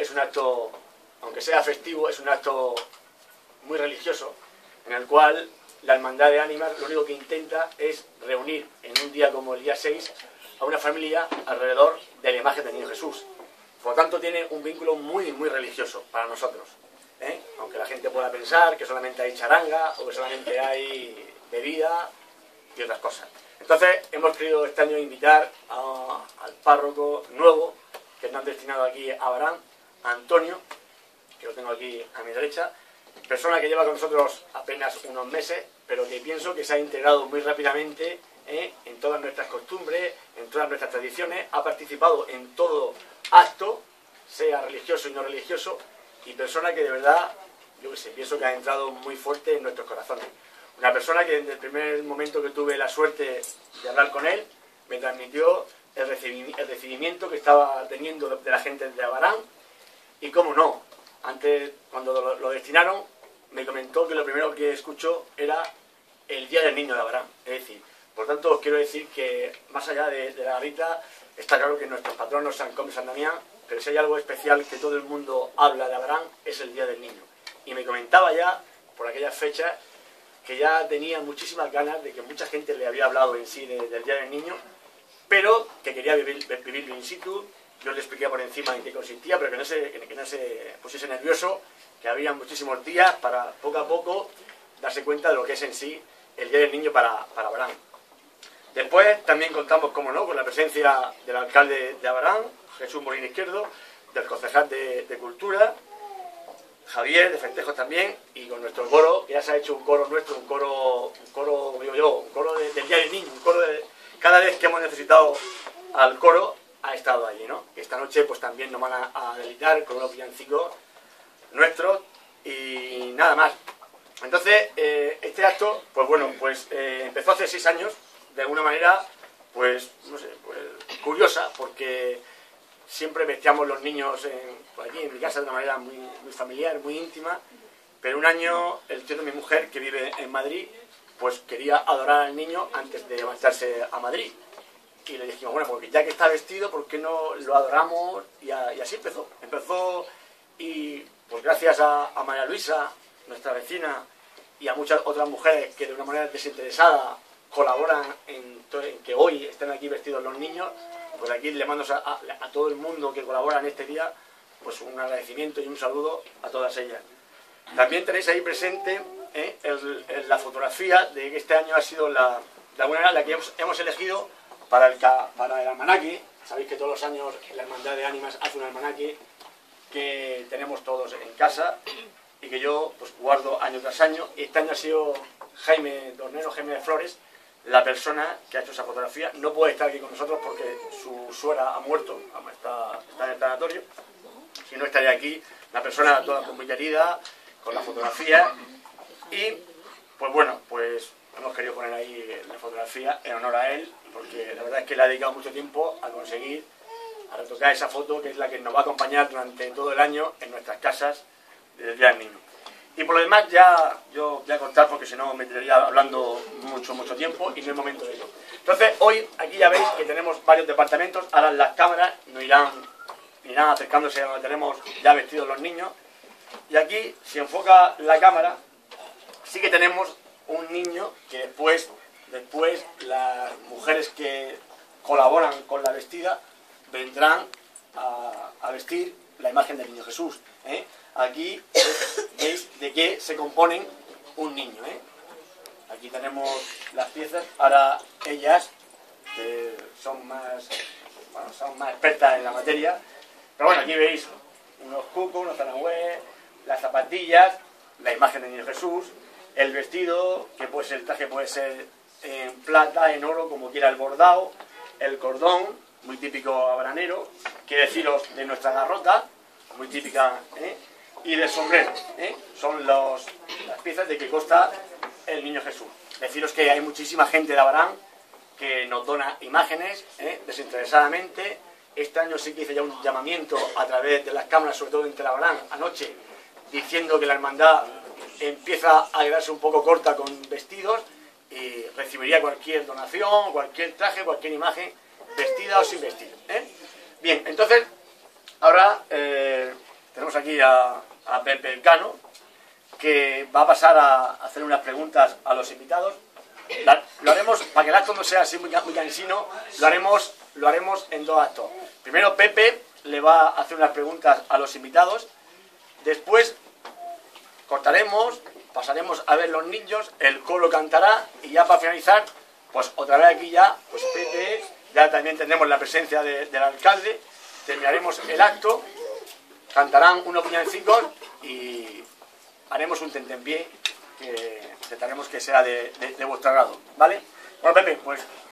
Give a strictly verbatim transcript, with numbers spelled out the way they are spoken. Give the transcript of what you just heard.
es un acto, aunque sea festivo, es un acto muy religioso, en el cual la Hermandad de Ánimas lo único que intenta es reunir en un día como el día seis a una familia alrededor de la imagen del Niño Jesús. Por lo tanto, tiene un vínculo muy, muy religioso para nosotros, ¿eh? Aunque la gente pueda pensar que solamente hay charanga o que solamente hay bebida y otras cosas. Entonces, hemos querido este año invitar a, al párroco nuevo, que nos han destinado aquí a Abraham, a Antonio, que lo tengo aquí a mi derecha, persona que lleva con nosotros apenas unos meses, pero que pienso que se ha integrado muy rápidamente ¿eh? en todas nuestras costumbres, en todas nuestras tradiciones, ha participado en todo acto, sea religioso y no religioso, y persona que de verdad, yo que sé, pienso que ha entrado muy fuerte en nuestros corazones. Una persona que desde el primer momento que tuve la suerte de hablar con él, me transmitió el, recibimiento, el recibimiento que estaba teniendo de la gente de Abarán, y cómo no, antes cuando lo, lo destinaron, me comentó que lo primero que escuchó era el Día del Niño de Abarán. Es decir, por tanto os quiero decir que más allá de, de la garita, está claro que nuestros patronos San Come y San Damián, pero si hay algo especial que todo el mundo habla de Abarán, es el Día del Niño. Y me comentaba ya, por aquellas fechas, que ya tenía muchísimas ganas de que mucha gente le había hablado en sí de, del Día del Niño, pero que quería vivir, vivirlo in situ. Yo le expliqué por encima en qué consistía, pero que no se, que no se pusiese nervioso, que había muchísimos días para poco a poco darse cuenta de lo que es en sí el Día del Niño para, para Abarán. Después también contamos, como no, con la presencia del alcalde de Abarán, Jesús Molina Izquierdo, del concejal de, de Cultura, Javier, de Festejos también, y con nuestro coro, que ya se ha hecho un coro nuestro, un coro, un coro, digo yo, un coro de, del Día del Niño, un coro de... Cada vez que hemos necesitado al coro, ha estado allí, ¿no? Esta noche pues también nos van a, a deleitar con unos villancicos nuestros y nada más. Entonces, eh, este acto, pues bueno, pues eh, empezó hace seis años, de alguna manera, pues, no sé, pues, curiosa, porque siempre vestíamos los niños en, por aquí en mi casa de una manera muy, muy familiar, muy íntima, pero un año el tío de mi mujer, que vive en Madrid, pues quería adorar al niño antes de marcharse a Madrid. Y le dijimos, bueno, porque ya que está vestido, ¿por qué no lo adoramos? Y, a, y así empezó. Empezó y pues gracias a, a María Luisa, nuestra vecina, y a muchas otras mujeres que de una manera desinteresada colaboran en, en que hoy estén aquí vestidos los niños, pues aquí le mando a, a, a todo el mundo que colabora en este día, pues un agradecimiento y un saludo a todas ellas. También tenéis ahí presente ¿eh? el, el, la fotografía de que este año ha sido la, de alguna manera la que hemos, hemos elegido para el, para el almanaque. Sabéis que todos los años la Hermandad de Ánimas hace un almanaque que tenemos todos en casa y que yo pues guardo año tras año. Y este año ha sido Jaime Tornero, Jaime de Flores, la persona que ha hecho esa fotografía. No puede estar aquí con nosotros porque su suegra ha muerto, está, está en el tanatorio. Si no, estaría aquí la persona toda con muy querida, con la fotografía. Y pues bueno, pues hemos querido poner ahí la fotografía en honor a él, porque la verdad es que le ha dedicado mucho tiempo a conseguir, a retocar esa foto, que es la que nos va a acompañar durante todo el año en nuestras casas desde el Día del Niño. Y por lo demás ya yo voy a contar, porque si no me tiraría hablando mucho, mucho tiempo y no es momento de ello. Entonces hoy aquí ya veis que tenemos varios departamentos. Ahora las cámaras nos irán, irán acercándose a donde tenemos ya vestidos los niños. Y aquí, si enfoca la cámara, sí que tenemos un niño que después, después las mujeres que colaboran con la vestida vendrán a, a vestir la imagen del Niño Jesús. ¿eh? Aquí veis de qué se componen un niño. ¿eh? Aquí tenemos las piezas. Ahora ellas, que son más, bueno, son más expertas en la materia, pero bueno, aquí veis unos cucos, unos zanahue, las zapatillas, la imagen del Niño Jesús, el vestido, que puede ser, el traje puede ser en plata, en oro, como quiera el bordado, el cordón, muy típico abranero, quiere deciros de nuestra garrota, muy típica, ¿eh? y del sombrero, ¿eh? son los, las piezas de que consta el Niño Jesús. Deciros que hay muchísima gente de Abarán que nos dona imágenes, ¿eh? desinteresadamente. Este año sí que hice ya un llamamiento a través de las cámaras, sobre todo en Abarán, anoche, diciendo que la hermandad empieza a quedarse un poco corta con vestidos y recibiría cualquier donación, cualquier traje, cualquier imagen, vestida o sin vestir. ¿eh? Bien, entonces, ahora eh, tenemos aquí a, a Pepe Elcano, que va a pasar a hacer unas preguntas a los invitados. La, lo haremos, para que el acto no sea así muy, muy cansino, lo haremos, lo haremos en dos actos. Primero Pepe le va a hacer unas preguntas a los invitados, después cortaremos, pasaremos a ver los niños, el coro cantará y ya para finalizar, pues otra vez aquí ya, pues Pepe, ya también tendremos la presencia de, del alcalde, terminaremos el acto, cantarán unos villancicos y haremos un tentempié que intentaremos que sea de, de, de vuestro agrado, ¿vale? Bueno, Pepe, pues